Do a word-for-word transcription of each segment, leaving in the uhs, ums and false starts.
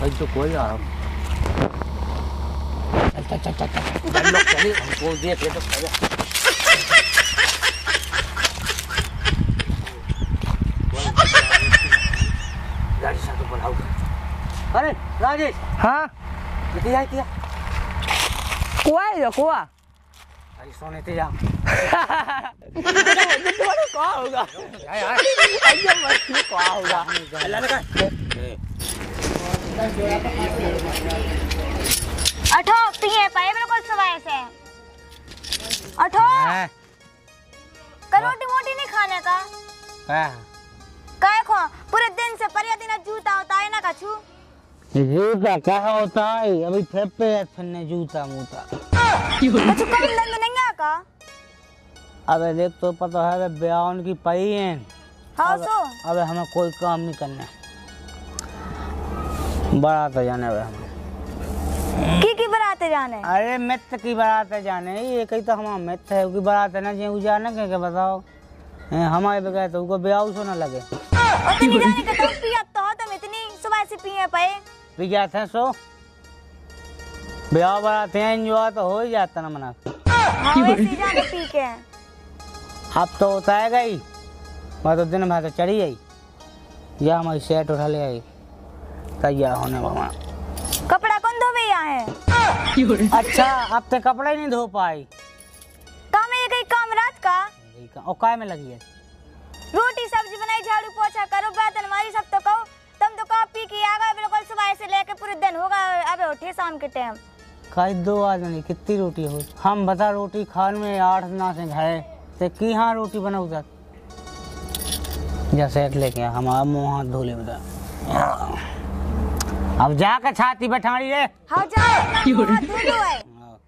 जो कोई आ रहा चल चल चल चल चल लोग चले हमको देख ले तो चल गाड़ी सा तो बुलाओ। अरे राजेश। हाँ किया किया कुआ है जो कुआ अरे सोने ते जा तुम्हारा क्या होगा यार अरे मत क्या होगा अल्लाह ने कहा अठो पिए पाए बिल्कुल सवाए से अठो करोटी मोटी नहीं खाने का हां काय खो पूरे दिन से परिया दिन जूता होता है ना कछु जूता कहा होता है अभी फेंपे फन्ने जूता मूता कछु काम धंधा नहीं है का अबे देख तो पता है ब्याह की पई है हाँ सो अबे हमें कोई काम नहीं करना बारात जाने अबे हम की की बराते जाने अरे मित्र की बारात जाने ये कहीं तो हमारा मित्र है कि बारात है ना जे जाने के, के बताओ हमारे बगैर तो उनको ब्याह सो ना लगे उतनी जाने का तुम पिया तो तुम इतनी सुबह से पिए पाए पी जाते हैं सो ब्याह बारात हैं एंजॉय तो हो ही जाता ना मना हाँ वैसे जाने पी के अब तो होता है गई मैं तो दिन भर तो चढ़ी आई या हमारी सेट उठा ले आई तैयार होने वाला कपड़ा कौन धोवे यहाँ है अच्छा अब तो कपड़ा ही नहीं धो पाई काम ये कहीं काम रात का और काय में लगी है रोटी सब्जी बनाई झाड़ू पोछा करो बर्तन मारी सब तो कहो तुम तो कहो पी के आ गए बिल्कुल सुबह से लेके पूरे दिन होगा अबे उठे शाम के टाइम खाई दो आदमी कितनी रोटी हो हम बता रोटी खान में आठ ना से घरे ते की हाँ रोटी बनाऊ तक जैसे लेके हमारा मुँह हाथ धोले बता अब जाकर छाती बैठाड़ी रे हाँ जा हाथ धो लो है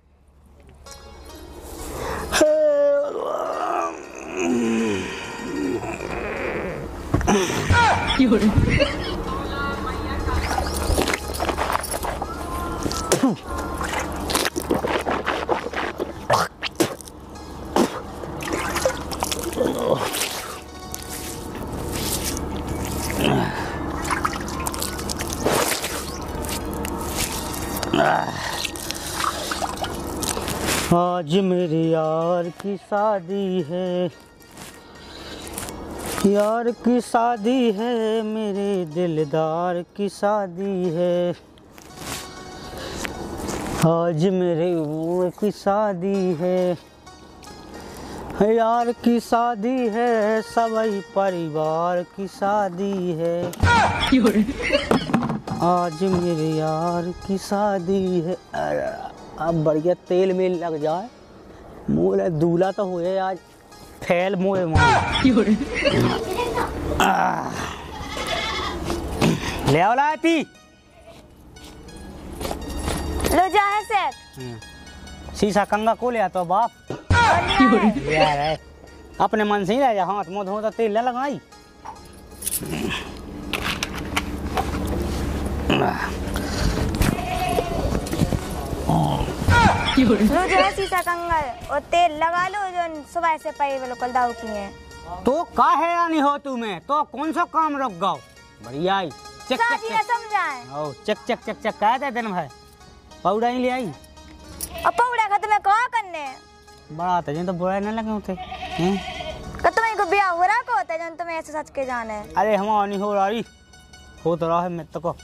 आज मेरे यार की शादी है यार की शादी है मेरे दिलदार की शादी है आज मेरे यार की शादी है यार की शादी है सभी परिवार की शादी है आज मेरे यार की शादी है अब बढ़िया तेल में लग जाए मुँह दूल्हा तो हो जाए आज फैल मुँह ले आओ लाती लो जा है सेठ शीशा कंगा को ले आता बाप यार है अपने मन से ही रह जा हाथ मुँह धो तो तेल न लगाई लो जो है शीशा कंगल और तेल लगा लो जो सुबह से पाए बिल्कुल दाऊ पिए तो का है या नहीं हो तुम्हें तो कौन सा काम रुक गाओ बढ़िया आई चेक चेक चेक समझाए ओ चेक चेक चेक चेक कह दे दिन भाई पाउडर ही ले आई और पाउडर का तुम्हें कहा करने बड़ा तो जिन तो बुरा न लगे होते हैं का तुम्हें को ब्याह हो रहा को होता है जन तुम्हें ऐसे सच के जाने अरे हम नहीं हो रही हो तो रहा है मैं तो को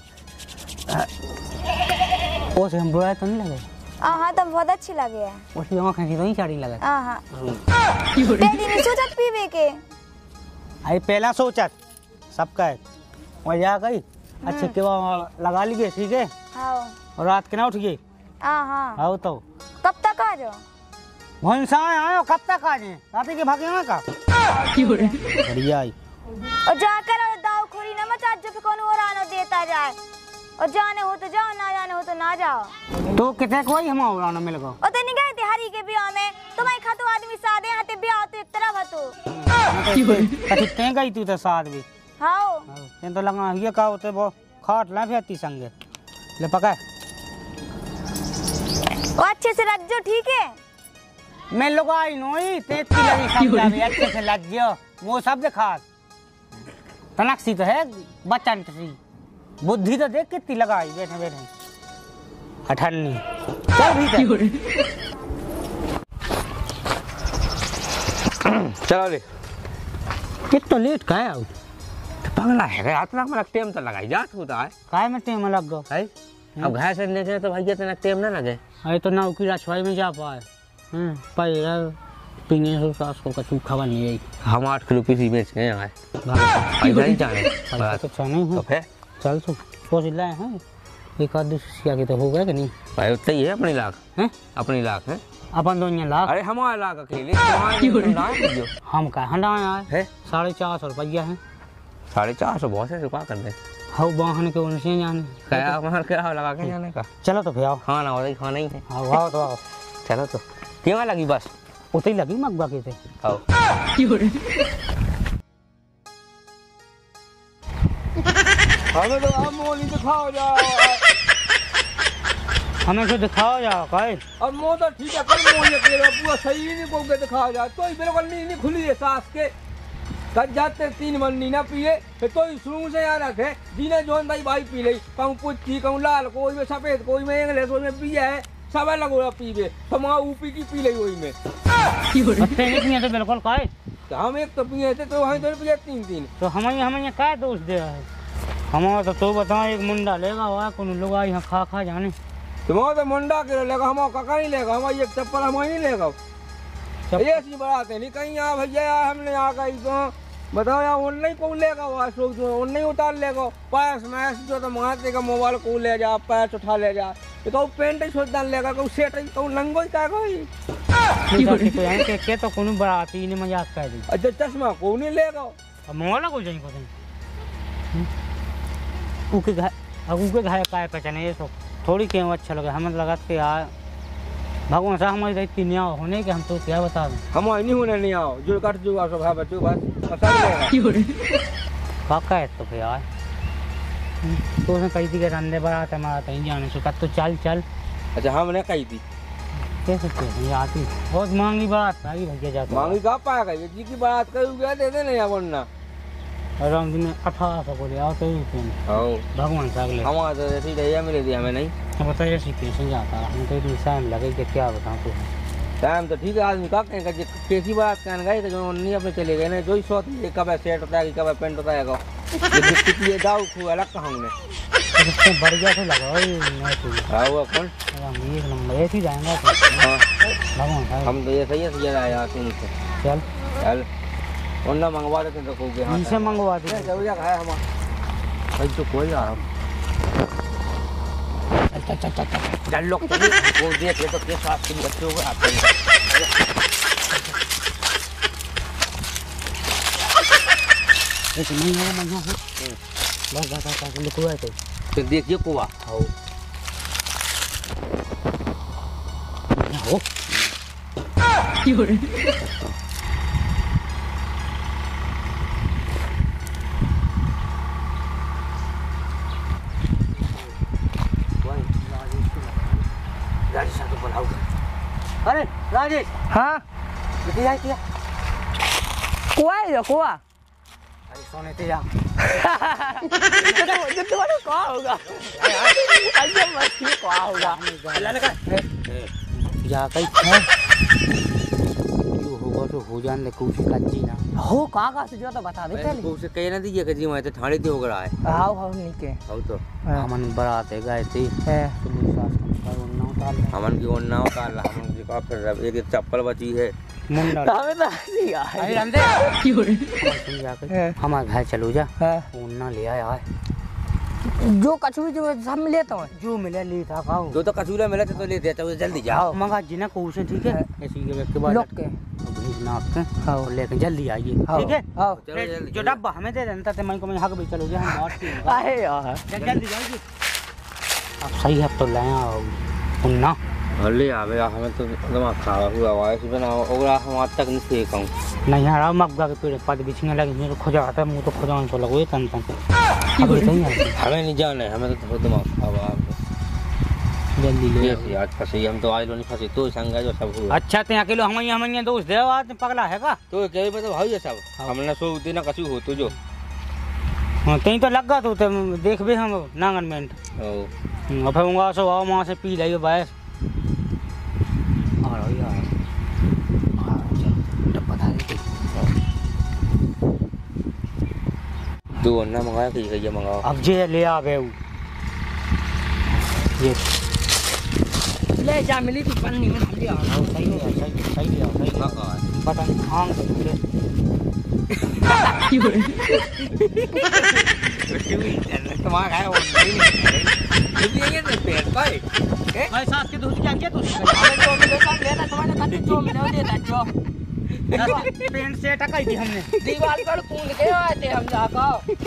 ओ से हम बुरा तो नहीं लगे हाँ हाँ तुम बहुत अच्छी लगे है उसकी आँखें की तो ही चाड़ी लगा हाँ हाँ पहली नहीं सोचा पीवे के अरे पहला सोचा सबका है और जा गई अच्छे के वहाँ लगा लीजिए ठीक है हाँ और रात के ना उठिए हाँ हाँ आओ तो कब तक आ जाओ भैंसा आयो कब तक आ जाए रात के भागे यहाँ का बढ़िया आई और जाकर दाव खोरी न मचा जो कौन और आना देता जाए और जाने हो तो जाओ ना जाने हो तो ना जाओ तो कितने कोई हम और मिल गो और तो नहीं गए थे हरी के ब्याह में तुम्हारी खातो आदमी सादे हाथे ब्याह तो एक तरफ हतो कथी ते गई तू तो साथ भी हां ते तो लगा ये का होते वो खाट ला फेती संगे ले पका और अच्छे से रख जो ठीक है मैं लगाई नोई ते की लगी समझा भी अच्छे से लग गयो वो सब दिखा तनकसी तो है बच्चा नहीं बुद्धि तो देख कितनी लगाई बैठे बैठे अठन्नी। चल भीतर चलो ले कितना लेट का है पगला है इतना मतलब टाइम तो लगाई जात होता है काय में टाइम लग गो है अब घास लेने के तो भैया इतना टाइम ना लगे। अरे तो ना की रसवाई में जा पाए हैं पर पीने से सास को कछु खबर नहीं आई। हम आठ किलो पीसी बेच गए यहाँ पैसा नहीं जाने तो अच्छा नहीं है फिर चल तो सोच लाए हैं एक आध दूसरी के तो हो गया कि नहीं भाई उतना ही है अपनी लाख हैं अपनी लाख है अपन दोनों लाख। अरे हमारे लाख अकेले हम कहा हंडाए आए है साढ़े चार सौ रुपया है साढ़े चार सौ बहुत है क्या कर दे हाँ वाहन के उनसे जाने क्या वहाँ क्या लगा के जाने का। चलो तो फिर आओ खाना हो रही खाना ही है आओ आओ तो आओ चलो तो क्यों लगी बस उतनी लगी मकबा के थे आओ हमें तो हम मोली दिखाओ जाओ हमें तो दिखाओ जाओ कहे अब मो तो ठीक है पर मो ये तेरा पूरा सही नहीं को के दिखाओ जाओ तो बिल्कुल नहीं नहीं खुली है सास के कद जाते तीन मन्नी ना पिए फिर तो शुरू से यहाँ रखे जीने जोन भाई भाई पी ली कहूँ पुच्ची कहूँ लाल कोई में सफेद कोई में इंग्लिश कोई में पिया है सब अलग हो पीवे तो वहाँ ऊपी की पी ली वही में तो बिल्कुल कहे हम एक तो पिए थे तो वहीं तो पिए तीन तीन तो हमें हमें क्या दोष दे है हमारा तो तो बताओ एक मुंडा लेगा हुआ कौन लोग यहाँ खा खा जाने तुम्हारा तो मुंडा के लेगा हमारा काका नहीं लेगा हमारी एक चप्पल हम नहीं लेगा ये सी बढ़ाते नहीं कहीं यहाँ भैया हमने आ गई तो बताओ यार ऑनलाइन कौन लेगा वहाँ सोच ऑनलाइन उतार लेगा पैस मैस जो तो मारते का मोबाइल को ले जा पैस उठा ले जा तो पेंट ही सोचदान लेगा कहूँ सेट ही कहूँ नंगो ही क्या कोई के के तो कोनो बराती ने मजाक कर दी अच्छा चश्मा कौन नहीं लेगा अब मोला को जाई को जाई उके घर अब उके घर का पहचाने ये सब थोड़ी क्यों अच्छा लगे हमें लगा कि यार भगवान साहब हमारी इतनी न्याय होने के हम तो क्या बता दें हम नहीं होने नहीं आओ जो कट जो आ सब है बच्चों बस काका है तो यार तो उसने कही थी कि रंदे बरात हमारा कहीं जाने से कब तो चल चल अच्छा हमने कही थी कैसे कैसे आती बहुत महंगी बात भाई भैया जाते महंगी कहाँ पाएगा ये जी की बात करूँ क्या दे देने या वरना राम जी ने अठारह सौ को ले आओ तो भगवान साहब ले हमारा तो ऐसी रही मिले थी हमें नहीं बताइए कैसे जाता हम तो इतनी टाइम लगे कि क्या बताऊँ तो टाइम तो ठीक है आदमी का कहेंगे कैसी बात कहने गए जो नहीं अपने चले गए ना जो ही सोच ये कब सेट होता है कब पेंट होता है ये दाऊ खू अलग कहा हमने बढ़िया से लगाओ हाँ वो कौन एक नंबर ऐसे ही जाएंगे भगवान साहब हम तो ये सही है सही आया तुमसे चल चल उन्ना मंगवा देते तो कहोगे हाँ इनसे मंगवा दे जब जगह है हमारा भाई तो कोई आ रहा चल चल चल चल चल लोग तो वो देख ले तो के साथ के बच्चे होगा आते हैं ऐसे नहीं है मन्ना है बस बस बस लिखो है तो फिर देखिए कोवा आओ हो अरे राजेश हाँ कितनी आई किया कुआ है जो कुआ अरे सोने ते जा जो तुम्हारे कुआ होगा अरे मछली कुआ होगा अल्लाह लगा जा कहीं है जो होगा तो हो जाने कुछ कच्ची ना हो कहाँ कहाँ से जो तो बता दे पहले उसे कह ना दीजिए कि जी मैं तो ठाणे दी हो रहा है हाउ हाउ नहीं के आओ तो हमन बरात है गए थे है हमन की ओन ना उतार ला हमन की का फिर एक एक चप्पल बची है मुंडा हमें तो हंसी आ अरे रंदे है हमारे घर चलो जा है उन्ना ले आया है जो कछुई जो सब मिले तो जो मिले ले था खाओ जो तो कचूरा मिला था तो ले देता हूँ जल्दी जाओ मंगा जिना को उसे ठीक है ऐसी के बाद लोग के भीज नाप के हाँ लेके जल्दी आइए हाँ, ठीक है हाँ चलो जल्दी जो डब्बा हमें दे देना था मैं को मैं हक भी चलो जा हम बात की अरे यार जल्दी जाइए अब सही है तो लाया उन्ना ले आवे हमें तो दिमाग खराब हुआ हुआ है बना और हम आज तक नहीं सीखा हूँ नहीं यार मग्गा के पेड़ पद बिछने लगे मेरे खोजा आता मुंह तो खोजान तो लगो तन तन अब नहीं है हमें नहीं जाना है हमें तो बहुत दिमाग खराब है जल्दी ले ये आज फंसे हम तो आज नहीं फंसे तो संग है जो सब हुआ अच्छा ते अकेले हम हम दोस्त दे आज पगला है का तो क्या पता भाई ये सब हमने सो दिन कछु हो तो जो हाँ कहीं तो लग गया तो ते देख भी हम नांगन में ओ और फिर उंगा सो आओ वहाँ से पी लियो बैस आ रहा यार दो अन्ना मंगाया कि ये मंगाओ अब जे ले आवे उ ये ले जा मिली थी पन्नी में ले आओ आओ सही है सही सही ले आओ सही हाँ पता नहीं आंग से पूरे तुम्हारा है वो नहीं ये तो पेट भाई भाई सास के दूध क्या क्या तू जो मिले सब लेना तुम्हारे खाते जो मिले दे दा जो पेंट से टकाई थी हमने दीवार पर कूद के आए थे हम जाका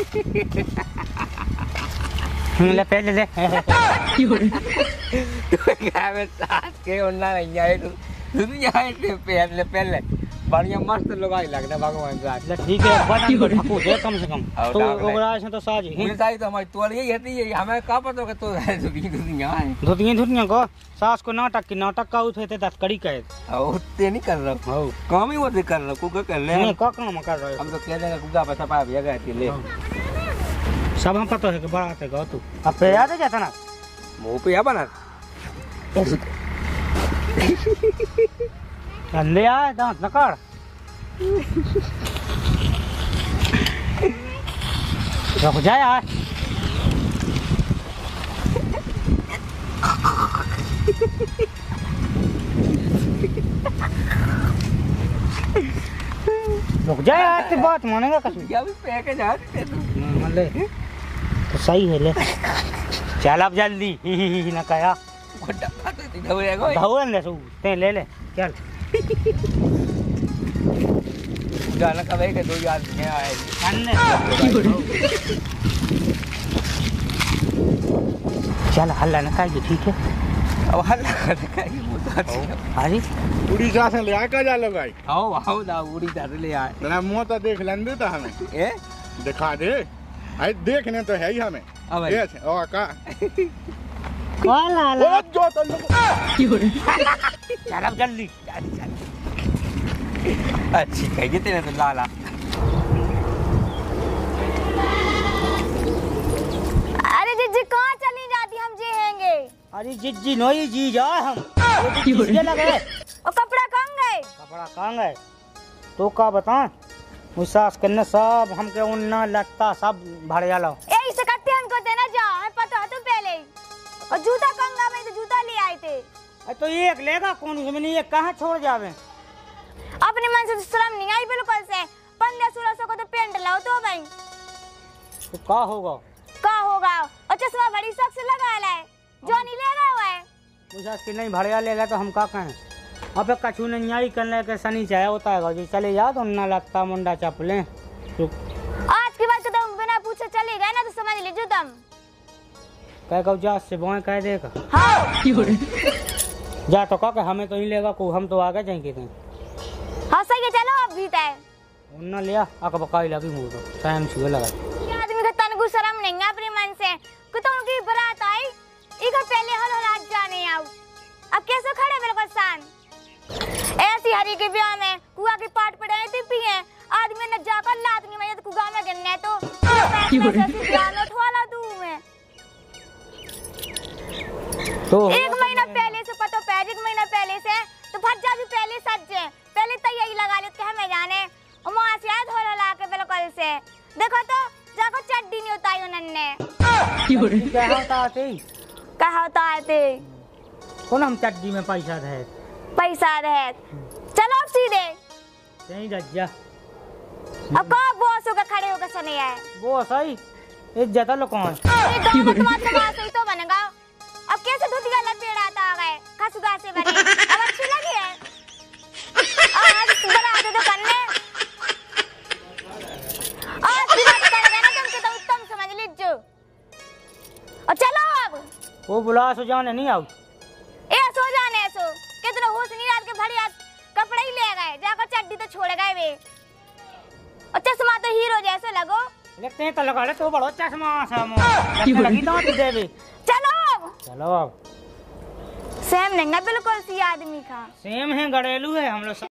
ले पहले ले क्या में सास के उन्ना नहीं आए तू तू यहाँ से पेट ले पहले बढ़िया मस्त लगाई लगना भगवान साथ ले ठीक है बटन को ढको दे कम से कम और तो डाक ले। ओगरा से तो साज ही मुझे सारी तो हमारी तोड़ यही होती है हमें कहाँ पता होगा तो है तो भी तो यहाँ है धुतियां धुतियां को सास को नाटक की नाटक का उठे थे तस्करी का और ते नहीं कर रहा हो काम ही वो से कर रहा कुका कर ले नहीं का काम कर रहे हम तो कह देंगे कुका पैसा पाया भैया गए थे ले हो सब हम पता है कि बड़ा थे गो तू अब पे याद है जाता ना मुंह पे या बना अंधे आए दांत नकाड़ रुक जा यार रुक जा यार तेरी बात मानेगा कसम क्या भी पैके जा मान ले तो सही है ले चल अब जल्दी ही ही ही ना कया डब्बा तो सीधा हो जाएगा धवन ले सू ते ले ले चल गाना कब है कि दो याद नहीं आए अन्ने चल हल्ला ना खाइए ठीक है अब हल्ला दिखाई मुझे अरे पूरी जा से ले आकर जा लो भाई आओ आओ ना उड़ी दाद ले आए तेरा मुंह तो देख लें दे तो हमें ए दिखा दे अरे देखने तो है ही हमें अब ये छे, ओ का वाला ला ओ जो तो लोग चल अब जल्दी अच्छी कही तेरे तो लाला अरे जीजी कहाँ चली जाती हम जे हैंगे अरे जिज्जी नोई जी जा हम वो भी किसके लगे और कपड़ा कहाँ गए कपड़ा कहाँ गए तो का बता मुझ सास करने सब हमके उन्ना लगता सब भड़िया लो यही से कट्टे हमको देना जा हमें पता है तो पहले ही और जूता कंगा में तो जूता ले आए थे अरे तो एक लेगा कौन उसमें नहीं एक कहाँ छोड़ जावे अपने मन से तो शर्म नहीं आई बिल्कुल से पंद्रह सोलह सौ को तो पेंट लाओ तो भाई तो का होगा का होगा और चश्मा बड़ी शौक से लगा लाए जो नहीं ले रहा हुआ है मुझ सास की नहीं भड़िया लेगा तो हम का कहें अब एक कछू नहीं आई करने के शनि चाहे होता है जो चले जाओ तो उन्ना लगता मुंडा चपले तो आज की बात तो तुम बिना पूछे चले गए ना तो समझ लीजिए तुम कह कहो जा से बोए कह देगा हाँ जा तो का हमें तो नहीं लेगा को हम तो आगे जाएंगे कहीं हाँ सही है चलो अब भी तय उन्ना लिया आका बकाई लगी मुंह तो टाइम छुए लगा ये आदमी का तनगु शर्म नहीं है अपने मन से कि तो उनकी बारात आई इका पहले हल हल आज जाने आओ अब कैसे खड़े बिल्कुल शान ऐसी हरी के ब्याह में कुआ की पाट पड़ाई थी पी है आदमी ने जाकर लात नहीं मैं तो कुआ में गिरने तो ब्याह में उठवाला तू मैं तो एक महीना पहले से पतो पैर एक महीना पहले से तो भज्जा भी पहले सज जाए पहले तैयारी लगा लेते हमें जाने और वहां से आए धोला ला के बिल्कुल से देखो तो जाको चड्डी नहीं उतारी उन्होंने क्या होता आते कहा होता आते कौन हम चड्डी में पैसा दे पैसा रहे चलो अब सीधे नहीं रज्जा अब कब बॉस होकर खड़े होकर सुने आए वो सही इज्जत लो कौन ये गांव में तुम्हारा समाज सही तो बनेगा अब कैसे धुतिया लपेड़ाता आ गए खसुगा से बने अब अच्छी लगी है आज बरात तो करने आज बात कर रहे ना तुम तो उत्तम समझ लीजिए और चलो अब वो बुला सो जाने नहीं आओ ए सो जाने सो कितना होश नहीं यार के भड़ी आज कपड़े ही ले गए जाकर चड्डी तो छोड़ गए वे और चश्मा तो हीरो जैसे लगो लगते हैं तो लगा ले तो बड़ो चश्मा सामो लगी दांत देवे चलो अब चलो अब सेम नहीं है बिल्कुल सी आदमी का सेम है घरेलू है हम लोग